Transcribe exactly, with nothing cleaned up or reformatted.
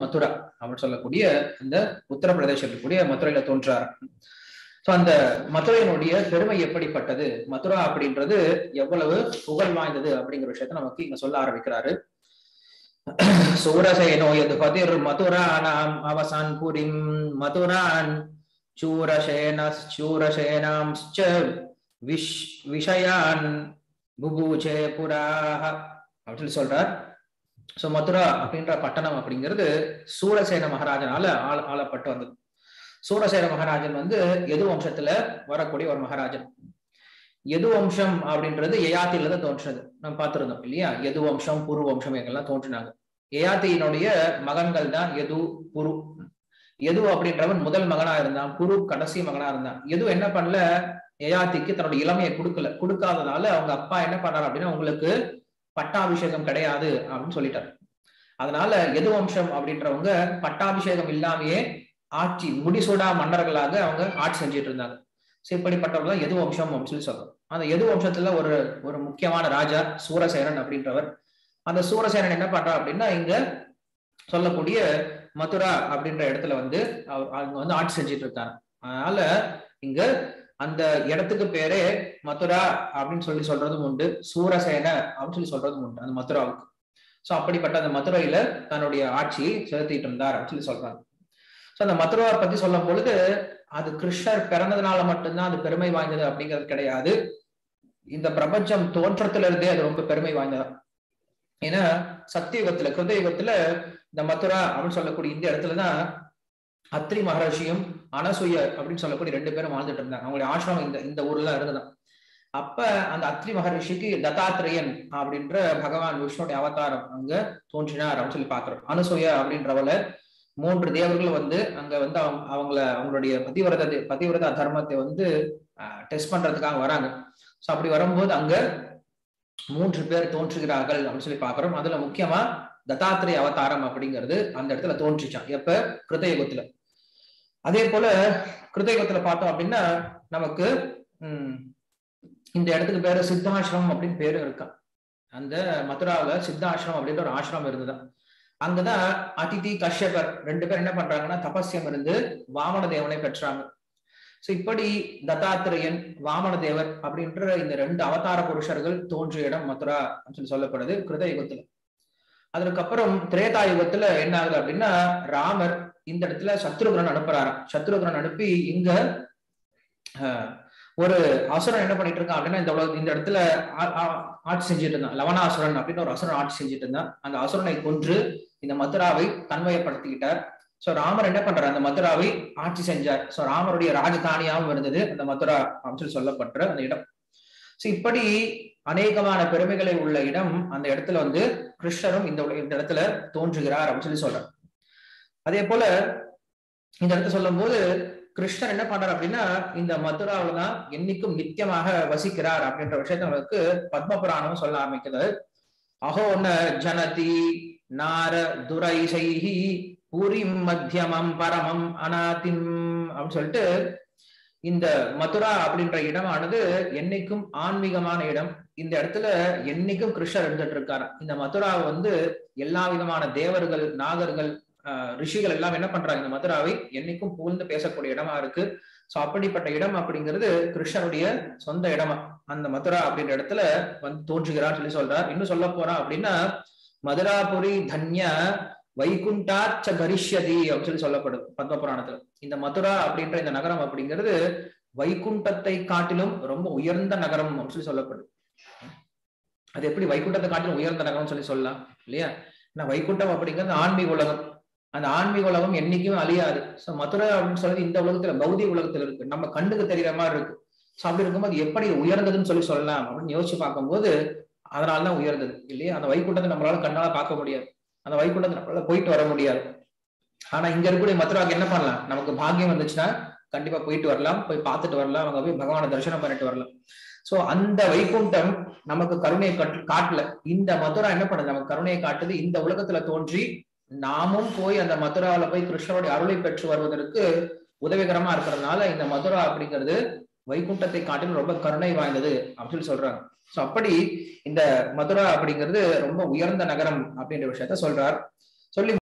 மதுரா அப்படின்னு சொல்லக்கூடிய இந்த உத்தரப்பிரதேசத்தில் கூடிய மதுரையில தோன்றார். சோ அந்த மதுரையினுடைய பெருமை எப்படிப்பட்டது, மதுரா அப்படின்றது எவ்வளவு புகழ் வாய்ந்தது அப்படிங்கிற விஷயத்த நமக்கு இங்க சொல்ல ஆரம்பிக்கிறாரு. சூரசேனோ யது பதிர் மதுரானாம் அவசான் புரிம் மதுரான் சூரசேனஸ் சூரசேனாம்ஸ்ச விஷ் விஷயான் புபூஜே புராஹ அப்படின்னு சொல்றார். சோ மதுரா அப்படின்ற பட்டணம் அப்படிங்கிறது சூரசேன மகாராஜனால ஆள ஆளப்பட்டு வந்தது. சூரசேன மகாராஜன் வந்து யது வம்சத்துல வரக்கூடிய ஒரு மகாராஜன். யது வம்சம் அப்படின்றது யயாத்தில தான் தோன்றது. நம்ம பார்த்திருந்தோம் இல்லையா? யது வம்சம் புரு வம்சம் எங்கெல்லாம் தோன்றினாங்க. யயாத்தியினுடைய மகன்கள் தான் யது புரு. யது அப்படின்றவன் முதல் மகனா இருந்தான், புரு கடைசி மகனா இருந்தான். யது என்ன பண்ணல, யயாத்திக்கு தன்னுடைய இளமையை கொடுக்கல. கொடுக்காதனால அவங்க அப்பா என்ன பண்ணாரு அப்படின்னா, உங்களுக்கு பட்டாபிஷேகம் கிடையாது அப்படின்னு சொல்லிட்டாரு. அதனால யது வம்சம் அப்படின்றவங்க பட்டாபிஷேகம் இல்லாமையே ஆட்சி முடிசூடா மன்னர்களாக அவங்க ஆட்சி செஞ்சுட்டு இருந்தாங்க. இப்படிப்பட்டவர்கள் யது வம்சம் அப்படின்னு சொல்லி சொல்றோம். அந்த யது வம்சத்துல ஒரு ஒரு முக்கியமான ராஜா சூரசேனன் அப்படின்றவர். அந்த சூரசேனன் என்ன பண்றா அப்படின்னா, இங்க சொல்லக்கூடிய மதுரா அப்படின்ற இடத்துல வந்து அவங்க வந்து ஆட்சி செஞ்சுட்டு இருக்காங்க. அதனால இங்க அந்த இடத்துக்கு பேரே மதுரா அப்படின்னு சொல்லி சொல்றதும் உண்டு, சூரசேன அப்படின்னு சொல்லி சொல்றதும் உண்டு அந்த மதுராவுக்கு. சோ அப்படிப்பட்ட அந்த மதுரையில தன்னுடைய ஆட்சியை செலுத்திட்டு இருந்தார் அப்படின்னு சொல்லி சொல்றாங்க. சோ அந்த மதுராவை பத்தி சொல்லும் பொழுது, அது கிருஷ்ணர் பிறந்ததுனால மட்டும்தான் அது பெருமை வாய்ந்தது அப்படிங்கிறது கிடையாது. இந்த பிரபஞ்சம் தோற்றத்துல இருந்தே அது ரொம்ப பெருமை வாய்ந்ததா. ஏன்னா சத்தியுகத்துல கிருதயுகத்துல இந்த மதுரா அப்படின்னு சொல்லக்கூடிய இந்த இடத்துலதான் அத்ரி மகர்ஷியும் அனசூய அப்படின்னு சொல்லக்கூடிய ரெண்டு பேரும் வாழ்ந்துட்டு இருந்தாங்க. அவங்களுடைய ஆசிரமம் இந்த இந்த ஊர்ல தான் இருந்ததான். அப்ப அந்த அத்ரி மகர்ஷிக்கு தத்தாத்திரேயன் அப்படின்ற பகவான் விஷ்ணுடைய அவதாரம் அங்க தோன்றினார் அப்படின்னு சொல்லி பாக்குறோம். அனசூய அப்படின்றவள மூன்று தேவர்கள் வந்து அங்க வந்து அவங்க அவங்கள அவங்களுடைய பதிவிரத பதிவிரத தர்மத்தை வந்து டெஸ்ட் பண்றதுக்காக வராங்க. சோ அப்படி வரும்போது அங்க மூன்று பேர் தோன்றுகிறார்கள் அப்படின்னு சொல்லி பாக்குறோம். அதுல முக்கியமா தத்தாத்திரேய அவதாரம் அப்படிங்கிறது அந்த இடத்துல தோன்றிச்சான். எப்ப? கிருதயுகத்துல. அதே போல கிருதயுகத்துல பார்த்தோம் அப்படின்னா நமக்கு உம் இந்த இடத்துக்கு பேரு சித்தாசிரமம் அப்படின்னு பேரு இருக்கா. அந்த மதுராவில சித்தாசிரமம் அப்படின்ற ஒரு ஆசிரமம் இருந்துதான். அங்கதான் அதிதி கஷ்யபர் ரெண்டு பேர் என்ன பண்றாங்கன்னா தபஸ்யம் இருந்து வாமன தேவனை பெற்றாங்க. சோ இப்படி தத்தாத்திரேயன் வாமன தேவர் அப்படின்ற இந்த ரெண்டு அவதார புருஷர்கள் தோன்றிய இடம் மதுரா சொல்லி சொல்லப்படுது கிருதயுகத்துல. அதுக்கப்புறம் திரேதா யுகத்துல என்ன ஆகுது அப்படின்னா, ராமர் இந்த இடத்துல சத்ருகுணன் அனுப்புறாராம். சத்ருகுணன் அனுப்பி இங்க ஆஹ் ஒரு அசுரன் என்ன பண்ணிட்டு இருக்கான் அப்படின்னா, இந்த உலக இந்த இடத்துல ஆட்சி செஞ்சுட்டு இருந்தான். லவணாசுரன் அப்படின்னு ஒரு அசுரன் ஆட்சி செஞ்சுட்டு இருந்தான். அந்த அசுரனை கொன்று இந்த மதுராவை தன்மையப்படுத்திக்கிட்டார். சோ ராமர் என்ன பண்றாரு, அந்த மதுராவை ஆட்சி செஞ்சார். சோ ராமருடைய ராஜதானியாகவும் இருந்தது அந்த மதுரா அப்படின்னு சொல்லி சொல்லப்படுற அந்த இடம். சோ இப்படி அநேகமான பெருமைகளை உள்ள இடம். அந்த இடத்துல வந்து கிருஷ்ணரும் இந்த இந்த இடத்துல தோன்றுகிறார் அப்படின்னு சொல்லி சொல்றார். அதே போல இந்த இடத்துல சொல்லும் போது கிருஷ்ணர் என்ன பண்றார் அப்படின்னா, இந்த மதுராவில தான் என்னைக்கும் நித்தியமாக வசிக்கிறார் அப்படின்ற விஷயத்த அவருக்கு பத்ம புராணம் சொல்ல ஆரம்பிக்கிறது. அஹோன ஜனதி நார துரைசைஹி பூரிம் மத்தியமம் பரமம் அநாதிம் அப்படின்னு சொல்லிட்டு இந்த மதுரா அப்படின்ற இடமானது என்னைக்கும் ஆன்மீகமான இடம். இந்த இடத்துல என்னைக்கும் கிருஷ்ணர் இருந்துட்டு இருக்காரு. இந்த மதுராவை வந்து எல்லா விதமான தேவர்கள், நாகர்கள், ஆஹ் ரிஷிகள் எல்லாம் என்ன பண்றாங்க, இந்த மதுராவை என்னைக்கும் புகழ்ந்து பேசக்கூடிய இடமா இருக்கு. சோ அப்படிப்பட்ட இடம் அப்படிங்கிறது கிருஷ்ணருடைய சொந்த இடமா அந்த மதுரா அப்படின்ற இடத்துல வந்து தோன்றுகிறான்னு சொல்லி சொல்றார். இன்னும் சொல்ல போறா அப்படின்னா, மதுராபுரி தன்ய வைகுண்டாச்ச கரிஷ்யதி அப்படின்னு சொல்லி சொல்லப்படுது பத்ம புராணத்துல. இந்த மதுரா அப்படின்ற இந்த நகரம் அப்படிங்கிறது வைகுண்டத்தை காட்டிலும் ரொம்ப உயர்ந்த நகரம் அப்படின்னு சொல்லி சொல்லப்படுது. அது எப்படி வைகுண்டத்தை காட்டிலும் உயர்ந்த நகரம் சொல்லி சொல்லலாம் இல்லையா? ஏன்னா வைகுண்டம் அப்படிங்கிறது ஆன்மீக உலகம். அந்த ஆன்மீக உலகம் என்னைக்குமே அழியாது. சோ மதுரை அப்படின்னு சொல்றது இந்த உலகத்துல பௌதிக உலகத்துல இருக்கு, நம்ம கண்ணுக்கு தெரியற மாதிரி இருக்கு. சோ அப்படி இருக்கும்போது எப்படி உயர்ந்ததுன்னு சொல்லி சொல்லலாம் அப்படின்னு யோசிச்சு பார்க்கும்போது அதனாலதான் உயர்ந்தது இல்லையா? அந்த வைகுண்டத்தை நம்மளால கண்ணால பார்க்க முடியாது, அந்த வைகுண்டத்தை நம்மளால போயிட்டு வர முடியாது. ஆனா இங்க இருக்கக்கூடிய மதுராவுக்கு என்ன பண்ணலாம், நமக்கு பாக்கியம் வந்துச்சுன்னா கண்டிப்பா போயிட்டு வரலாம், போய் பார்த்துட்டு வரலாம், அவங்க போய் பகவானை தரிசனம் பண்ணிட்டு வரலாம். சோ அந்த வைகுண்டம் நமக்கு கருணையை காட்டல, இந்த மதுரா என்ன பண்ணுது, நமக்கு கருணையை காட்டுது. இந்த உலகத்துல தோன்றி நாமும் போய் அந்த மதுராவில போய் கிருஷ்ணருடைய அருளை பெற்று வருவதற்கு உதவிகரமா இருக்கிறதுனால இந்த மதுரா அப்படிங்கிறது வைகுண்டத்தை காட்டிலும் ரொம்ப கருணை வாய்ந்தது அப்படின்னு சொல்றாங்க. சோ அப்படி இந்த மதுரா அப்படிங்கிறது ரொம்ப உயர்ந்த நகரம் அப்படின்ற விஷயத்த சொல்றார். சொல்லி